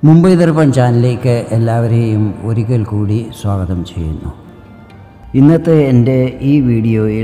മുംബൈ ദർപ്പൺ ചാനലിലേക്ക് എല്ലാവരെയും ഒരിക്കൽ കൂടി സ്വാഗതം ചെയ്യുന്നു. ഇന്നത്തെ എൻ്റെ ഈ വീഡിയോയിൽ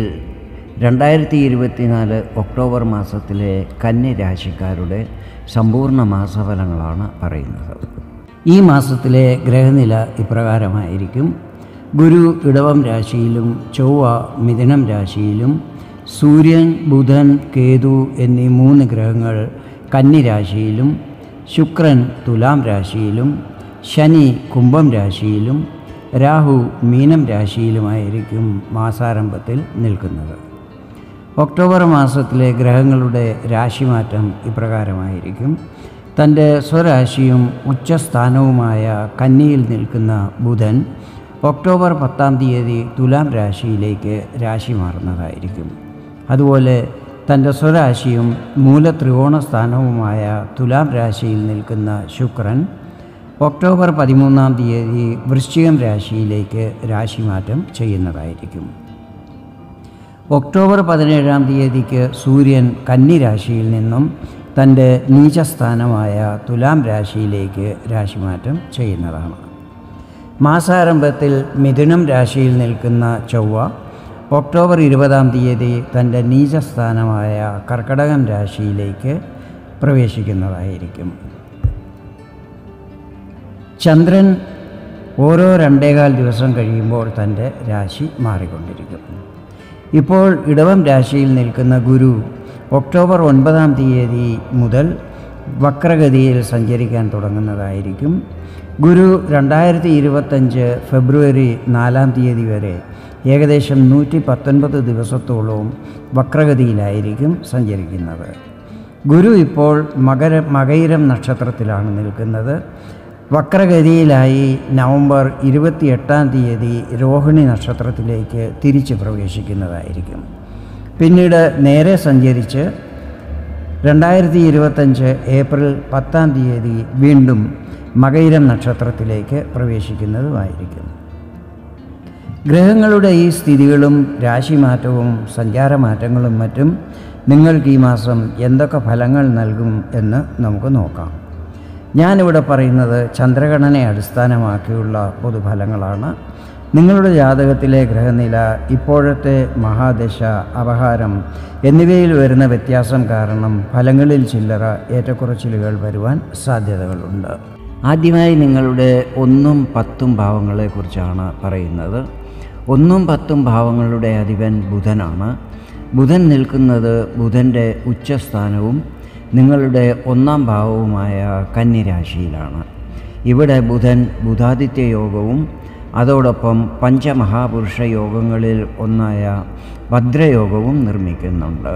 2024 ഒക്ടോബർ മാസത്തിലെ കന്നി രാശിക്കാരുടെ സമ്പൂർണ്ണ മാസഫലങ്ങളാണ് പറയുന്നത്. ഈ മാസത്തിലെ ഗ്രഹനില ഇപ്രകാരമായിരിക്കും. ഗുരു ഇടവം രാശിയിലും ചൊവ്വ മിഥുനം രാശിയിലും സൂര്യൻ, ബുധൻ, കേതു എന്നീ 3 ഗ്രഹങ്ങൾ കന്നി രാശിയിലും ശുക്രൻ തുലാം രാശിയിലും ശനി കുംഭം രാശിയിലും രാഹു മീനം രാശിയിലുമായിരിക്കും മാസാരംഭത്തിൽ നിൽക്കുന്നത്. ഒക്ടോബർ മാസത്തിലെ ഗ്രഹങ്ങളുടെ രാശിമാറ്റം ഇപ്രകാരമായിരിക്കും. തൻ്റെ സ്വരാശിയും ഉച്ചസ്ഥാനവുമായ കന്നിയിൽ നിൽക്കുന്ന ബുധൻ ഒക്ടോബർ 10 തുലാം രാശിയിലേക്ക് രാശി മാറുന്നതായിരിക്കും. അതുപോലെ തൻ്റെ സ്വരാശിയും മൂലത്രികോണ സ്ഥാനവുമായ തുലാം രാശിയിൽ നിൽക്കുന്ന ശുക്രൻ ഒക്ടോബർ 13 വൃശ്ചികം രാശിയിലേക്ക് രാശിമാറ്റം ചെയ്യുന്നതായിരിക്കും. ഒക്ടോബർ 17 സൂര്യൻ കന്നി രാശിയിൽ നിന്നും തൻ്റെ നീചസ്ഥാനമായ തുലാം രാശിയിലേക്ക് രാശിമാറ്റം ചെയ്യുന്നതാണ്. മാസാരംഭത്തിൽ മിഥുനം രാശിയിൽ നിൽക്കുന്ന ചൊവ്വ ഒക്ടോബർ 20 തൻ്റെ നീചസ്ഥാനമായ കർക്കടകം രാശിയിലേക്ക് പ്രവേശിക്കുന്നതായിരിക്കും. ചന്ദ്രൻ ഓരോ 2.25 ദിവസം കഴിയുമ്പോൾ തൻ്റെ രാശി മാറിക്കൊണ്ടിരിക്കും. ഇപ്പോൾ ഇടവം രാശിയിൽ നിൽക്കുന്ന ഗുരു ഒക്ടോബർ 9 മുതൽ വക്രഗതിയിൽ സഞ്ചരിക്കാൻ തുടങ്ങുന്നതായിരിക്കും. ഗുരു 2025 ഫെബ്രുവരി 4 വരെ ഏകദേശം 119 ദിവസത്തോളവും വക്രഗതിയിലായിരിക്കും സഞ്ചരിക്കുന്നത്. ഗുരു ഇപ്പോൾ മകയിരം നക്ഷത്രത്തിലാണ് നിൽക്കുന്നത്. വക്രഗതിയിലായി നവംബർ 28 രോഹിണി നക്ഷത്രത്തിലേക്ക് തിരിച്ച് പ്രവേശിക്കുന്നതായിരിക്കും. പിന്നീട് നേരെ സഞ്ചരിച്ച് 2025 ഏപ്രിൽ 10 വീണ്ടും മകയിരം നക്ഷത്രത്തിലേക്ക് പ്രവേശിക്കുന്നതുമായിരിക്കും. ഗ്രഹങ്ങളുടെ ഈ സ്ഥിതികളും രാശിമാറ്റവും സഞ്ചാരമാറ്റങ്ങളും മറ്റും നിങ്ങൾക്ക് ഈ മാസം എന്തൊക്കെ ഫലങ്ങൾ നൽകും എന്ന് നമുക്ക് നോക്കാം. ഞാനിവിടെ പറയുന്നത് ചന്ദ്രഗണനയെ അടിസ്ഥാനമാക്കിയുള്ള പൊതുഫലങ്ങളാണ്. നിങ്ങളുടെ ജാതകത്തിലെ ഗ്രഹനില, ഇപ്പോഴത്തെ മഹാദശ, അപഹാരം എന്നിവയിൽ വരുന്ന വ്യത്യാസം കാരണം ഫലങ്ങളിൽ ചില്ലറ ഏറ്റക്കുറച്ചിലുകൾ വരുവാൻ സാധ്യതകളുണ്ട്. ആദ്യമായി നിങ്ങളുടെ 1ഉം 10ഉം ഭാവങ്ങളെക്കുറിച്ചാണ് പറയുന്നത്. 1ഉം 10ഉം ഭാവങ്ങളുടെ അധിപൻ ബുധനാണ്. ബുധൻ നിൽക്കുന്നത് ബുധൻ്റെ ഉച്ചസ്ഥാനവും നിങ്ങളുടെ 1ാം ഭാവവുമായ കന്നിരാശിയിലാണ്. ഇവിടെ ബുധൻ ബുധാദിത്യ യോഗവും അതോടൊപ്പം പഞ്ചമഹാപുരുഷ യോഗങ്ങളിൽ ഒന്നായ ഭദ്രയോഗവും നിർമ്മിക്കുന്നുണ്ട്.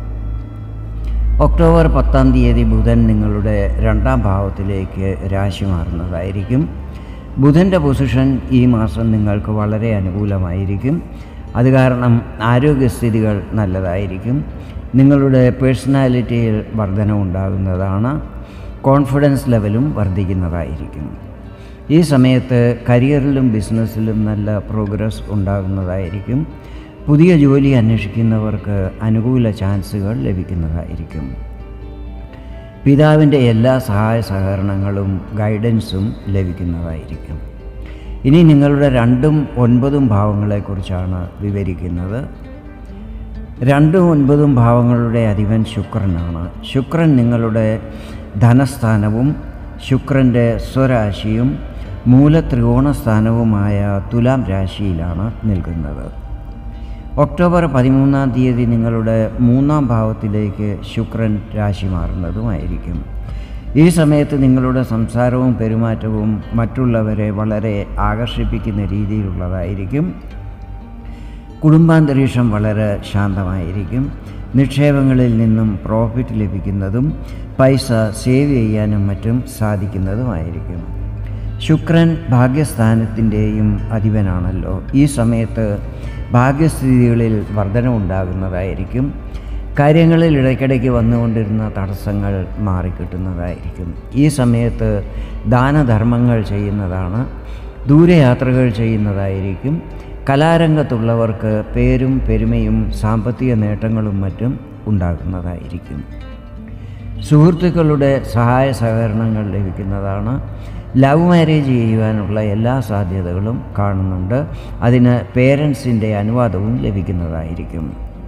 ഒക്ടോബർ 10 ബുധൻ നിങ്ങളുടെ 2ാം ഭാവത്തിലേക്ക് രാശി മാറുന്നതായിരിക്കും. ബുധൻ്റെ പൊസിഷൻ ഈ മാസം നിങ്ങൾക്ക് വളരെ അനുകൂലമായിരിക്കും. അത് കാരണം ആരോഗ്യസ്ഥിതികൾ നല്ലതായിരിക്കും. നിങ്ങളുടെ പേഴ്സണാലിറ്റിയിൽ വർധനവുണ്ടാകുന്നതാണ്. കോൺഫിഡൻസ് ലെവലും വർദ്ധിക്കുന്നതായിരിക്കും. ഈ സമയത്ത് കരിയറിലും ബിസിനസ്സിലും നല്ല പ്രോഗ്രസ് ഉണ്ടാകുന്നതായിരിക്കും. പുതിയ ജോലി അന്വേഷിക്കുന്നവർക്ക് അനുകൂല ചാൻസുകൾ ലഭിക്കുന്നതായിരിക്കും. പിതാവിൻ്റെ എല്ലാ സഹായ സഹകരണങ്ങളും ഗൈഡൻസും ലഭിക്കുന്നതായിരിക്കും. ഇനി നിങ്ങളുടെ 2ഉം 9ഉം ഭാവങ്ങളെക്കുറിച്ചാണ് വിവരിക്കുന്നത്. 2ഉം 9ഉം ഭാവങ്ങളുടെ അധിപൻ ശുക്രനാണ്. ശുക്രൻ നിങ്ങളുടെ ധനസ്ഥാനവും ശുക്രൻ്റെ സ്വരാശിയും മൂലത്രികോണ സ്ഥാനവുമായ തുലാം രാശിയിലാണ് നിൽക്കുന്നത്. ഒക്ടോബർ 13 നിങ്ങളുടെ 3ാം ഭാവത്തിലേക്ക് ശുക്രൻ രാശി മാറുന്നതുമായിരിക്കും. ഈ സമയത്ത് നിങ്ങളുടെ സംസാരവും പെരുമാറ്റവും മറ്റുള്ളവരെ വളരെ ആകർഷിപ്പിക്കുന്ന രീതിയിലുള്ളതായിരിക്കും. കുടുംബാന്തരീക്ഷം വളരെ ശാന്തമായിരിക്കും. നിക്ഷേപങ്ങളിൽ നിന്നും പ്രോഫിറ്റ് ലഭിക്കുന്നതും പൈസ സേവ് ചെയ്യാനും മറ്റും സാധിക്കുന്നതുമായിരിക്കും. ശുക്രൻ ഭാഗ്യസ്ഥാനത്തിൻ്റെയും അധിപനാണല്ലോ. ഈ സമയത്ത് ഭാഗ്യസ്ഥിതികളിൽ വർധനവുണ്ടാകുന്നതായിരിക്കും. കാര്യങ്ങളിൽ ഇടയ്ക്കിടയ്ക്ക് വന്നുകൊണ്ടിരുന്ന തടസ്സങ്ങൾ മാറിക്കിട്ടുന്നതായിരിക്കും. ഈ സമയത്ത് ദാനധർമ്മങ്ങൾ ചെയ്യുന്നതാണ്. ദൂരയാത്രകൾ ചെയ്യുന്നതായിരിക്കും. കലാരംഗത്തുള്ളവർക്ക് പേരും പെരുമയും സാമ്പത്തിക നേട്ടങ്ങളും മറ്റും ഉണ്ടാകുന്നതായിരിക്കും. സുഹൃത്തുക്കളുടെ സഹായ സഹകരണങ്ങൾ ലഭിക്കുന്നതാണ്. ലവ് മാരേജ് ചെയ്യുവാനുള്ള എല്ലാ സാധ്യതകളും കാണുന്നുണ്ട്. അതിന് പേരൻസിൻ്റെ അനുവാദവും ലഭിക്കുന്നതായിരിക്കും.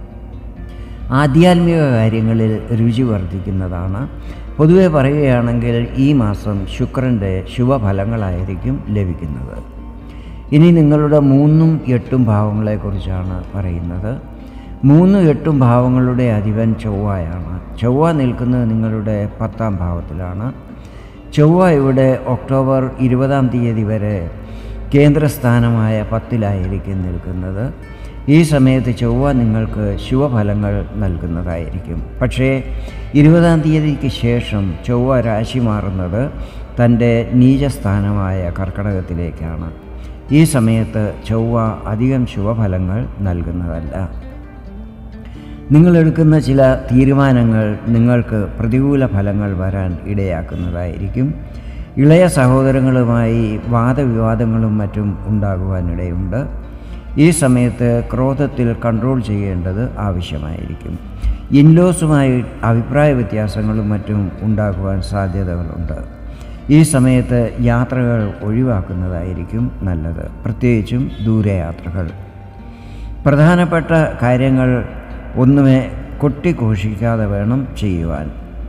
ആധ്യാത്മിക കാര്യങ്ങളിൽ രുചി വർദ്ധിക്കുന്നതാണ്. പൊതുവെ പറയുകയാണെങ്കിൽ ഈ മാസം ശുക്രൻ്റെ ശുഭഫലങ്ങളായിരിക്കും ലഭിക്കുന്നത്. ഇനി നിങ്ങളുടെ 3ഉം 8ഉം ഭാവങ്ങളെക്കുറിച്ചാണ് പറയുന്നത്. 3, 8 ഭാവങ്ങളുടെ അധിപൻ ചൊവ്വയാണ്. ചൊവ്വ നിൽക്കുന്നത് നിങ്ങളുടെ 10ാം ഭാവത്തിലാണ്. ചൊവ്വ ഇവിടെ ഒക്ടോബർ 20-ാം തീയതി വരെ കേന്ദ്രസ്ഥാനമായ 10-ലായിരിക്കും നിൽക്കുന്നത്. ഈ സമയത്ത് ചൊവ്വ നിങ്ങൾക്ക് ശുഭഫലങ്ങൾ നൽകുന്നതായിരിക്കും. പക്ഷേ 20-ാം തീയതിക്ക് ശേഷം ചൊവ്വ രാശി മാറുന്നത് തൻ്റെ നീചസ്ഥാനമായ കർക്കടകത്തിലേക്കാണ്. ഈ സമയത്ത് ചൊവ്വ അധികം ശുഭഫലങ്ങൾ നൽകുന്നതല്ല. നിങ്ങളെടുക്കുന്ന ചില തീരുമാനങ്ങൾ നിങ്ങൾക്ക് പ്രതികൂല ഫലങ്ങൾ വരാൻ ഇടയാക്കുന്നതായിരിക്കും. ഇളയ സഹോദരങ്ങളുമായി വാദവിവാദങ്ങളും മറ്റും ഉണ്ടാകുവാനിടയുണ്ട്. ഈ സമയത്ത് ക്രോധത്തിൽ കൺട്രോൾ ചെയ്യേണ്ടത് ആവശ്യമായിരിക്കും. ഇൻലോസുമായി അഭിപ്രായ വ്യത്യാസങ്ങളും മറ്റും ഉണ്ടാകുവാൻ സാധ്യതകളുണ്ട്. ഈ സമയത്ത് യാത്രകൾ ഒഴിവാക്കുന്നതായിരിക്കും നല്ലത്, പ്രത്യേകിച്ചും ദൂരയാത്രകൾ. പ്രധാനപ്പെട്ട കാര്യങ്ങൾ ഒന്നുമേ കൊട്ടിഘോഷിക്കാതെ വേണം ചെയ്യുവാൻ.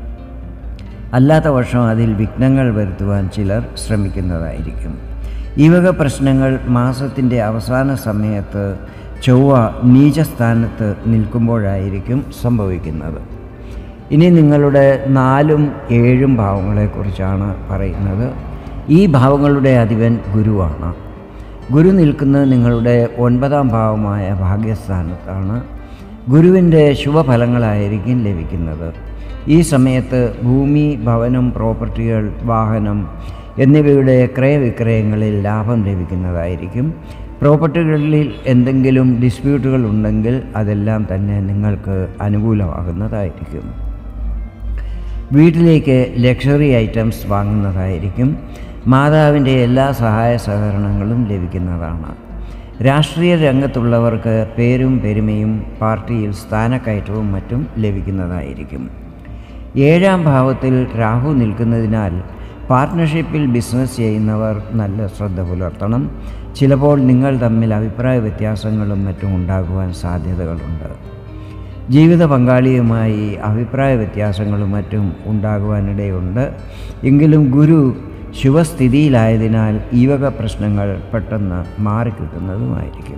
അല്ലാത്ത പക്ഷം അതിൽ വിഘ്നങ്ങൾ വരുത്തുവാൻ ചിലർ ശ്രമിക്കുന്നതായിരിക്കും. ഈ വക പ്രശ്നങ്ങൾ മാസത്തിൻ്റെ അവസാന സമയത്ത് ചൊവ്വ നീചസ്ഥാനത്ത് നിൽക്കുമ്പോഴായിരിക്കും സംഭവിക്കുന്നത്. ഇനി നിങ്ങളുടെ 4ഉം 7ഉം ഭാവങ്ങളെക്കുറിച്ചാണ് പറയുന്നത്. ഈ ഭാവങ്ങളുടെ അധിപൻ ഗുരുവാണ്. ഗുരു നിൽക്കുന്നത് നിങ്ങളുടെ 9ാം ഭാവമായ ഭാഗ്യസ്ഥാനത്താണ്. ഗുരുവിൻ്റെ ശുഭഫലങ്ങളായിരിക്കും ലഭിക്കുന്നത്. ഈ സമയത്ത് ഭൂമി, ഭവനം, പ്രോപ്പർട്ടികൾ, വാഹനം എന്നിവയുടെ ക്രയവിക്രയങ്ങളിൽ ലാഭം ലഭിക്കുന്നതായിരിക്കും. പ്രോപ്പർട്ടികളിൽ എന്തെങ്കിലും ഡിസ്പ്യൂട്ടുകൾ ഉണ്ടെങ്കിൽ അതെല്ലാം തന്നെ നിങ്ങൾക്ക് അനുകൂലമാകുന്നതായിരിക്കും. വീട്ടിലേക്ക് ലക്ഷറി ഐറ്റംസ് വാങ്ങുന്നതായിരിക്കും. മാതാവിൻ്റെ എല്ലാ സഹായ സഹകരണങ്ങളും ലഭിക്കുന്നതാണ്. രാഷ്ട്രീയ രംഗത്തുള്ളവർക്ക് പേരും പെരുമയും പാർട്ടിയിൽ സ്ഥാനക്കയറ്റവും മറ്റും ലഭിക്കുന്നതായിരിക്കും. 7ാം ഭാവത്തിൽ രാഹു നിൽക്കുന്നതിനാൽ പാർട്ട്ണർഷിപ്പിൽ ബിസിനസ് ചെയ്യുന്നവർ നല്ല ശ്രദ്ധ പുലർത്തണം. ചിലപ്പോൾ നിങ്ങൾ തമ്മിൽ അഭിപ്രായ വ്യത്യാസങ്ങളും മറ്റും ഉണ്ടാകുവാൻ സാധ്യതകളുണ്ട്. ജീവിത പങ്കാളിയുമായി അഭിപ്രായ വ്യത്യാസങ്ങളും മറ്റും ഉണ്ടാകുവാനിടയുണ്ട്. എങ്കിലും ഗുരു ശുഭസ്ഥിതിയിലായതിനാൽ ഈ വക പ്രശ്നങ്ങൾ പെട്ടെന്ന് മാറിക്കിട്ടുന്നതുമായിരിക്കും.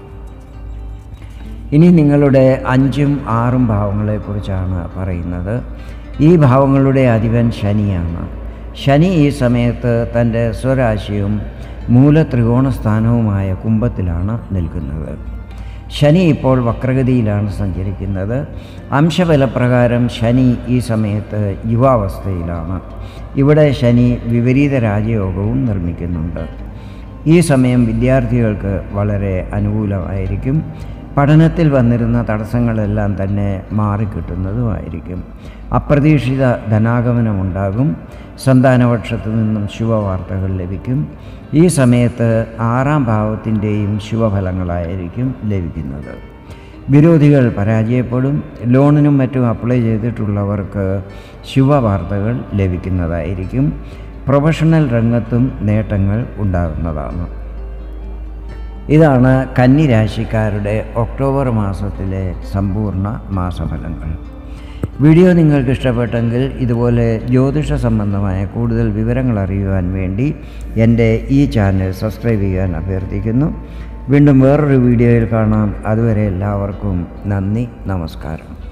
ഇനി നിങ്ങളുടെ 5ഉം 6ഉം ഭാവങ്ങളെക്കുറിച്ചാണ് പറയുന്നത്. ഈ ഭാവങ്ങളുടെ അധിപൻ ശനിയാണ്. ശനി ഈ സമയത്ത് തൻ്റെ സ്വരാശിയും മൂലത്രികോണസ്ഥാനവുമായ കുംഭത്തിലാണ് നിൽക്കുന്നത്. ശനി ഇപ്പോൾ വക്രഗതിയിലാണ് സഞ്ചരിക്കുന്നത്. അംശബലപ്രകാരം ശനി ഈ സമയത്ത് യുവാവസ്ഥയിലാണ്. ഇവിടെ ശനി വിപരീത രാജയോഗവും നിർമ്മിക്കുന്നുണ്ട്. ഈ സമയം വിദ്യാർത്ഥികൾക്ക് വളരെ അനുകൂലമായിരിക്കും. പഠനത്തിൽ വന്നിരുന്ന തടസ്സങ്ങളെല്ലാം തന്നെ മാറിക്കിട്ടുന്നതുമായിരിക്കും. അപ്രതീക്ഷിത ധനാഗമനമുണ്ടാകും. സന്താനപക്ഷത്തു നിന്നും ശുഭവാർത്തകൾ ലഭിക്കും. ഈ സമയത്ത് 6ാം ഭാവത്തിൻ്റെയും ശുഭഫലങ്ങളായിരിക്കും ലഭിക്കുന്നത്. വിരോധികൾ പരാജയപ്പെടും. ലോണിനും മറ്റും അപ്ലൈ ചെയ്തിട്ടുള്ളവർക്ക് ശുഭവാർത്തകൾ ലഭിക്കുന്നതായിരിക്കും. പ്രൊഫഷണൽ രംഗത്തും നേട്ടങ്ങൾ ഉണ്ടാകുന്നതാണ്. ഇതാണ് കന്നി രാശിക്കാരുടെ ഒക്ടോബർ മാസത്തിലെ സമ്പൂർണ്ണ മാസഫലങ്ങൾ. വീഡിയോ നിങ്ങൾക്ക് ഇഷ്ടപ്പെട്ടെങ്കിൽ ഇതുപോലെ ജ്യോതിഷ സംബന്ധമായ കൂടുതൽ വിവരങ്ങൾ അറിയുവാൻ വേണ്ടി എൻ്റെ ഈ ചാനൽ സബ്സ്ക്രൈബ് ചെയ്യാൻ അഭ്യർത്ഥിക്കുന്നു. വീണ്ടും വേറൊരു വീഡിയോയിൽ കാണാം. അതുവരെ എല്ലാവർക്കും നന്ദി, നമസ്കാരം.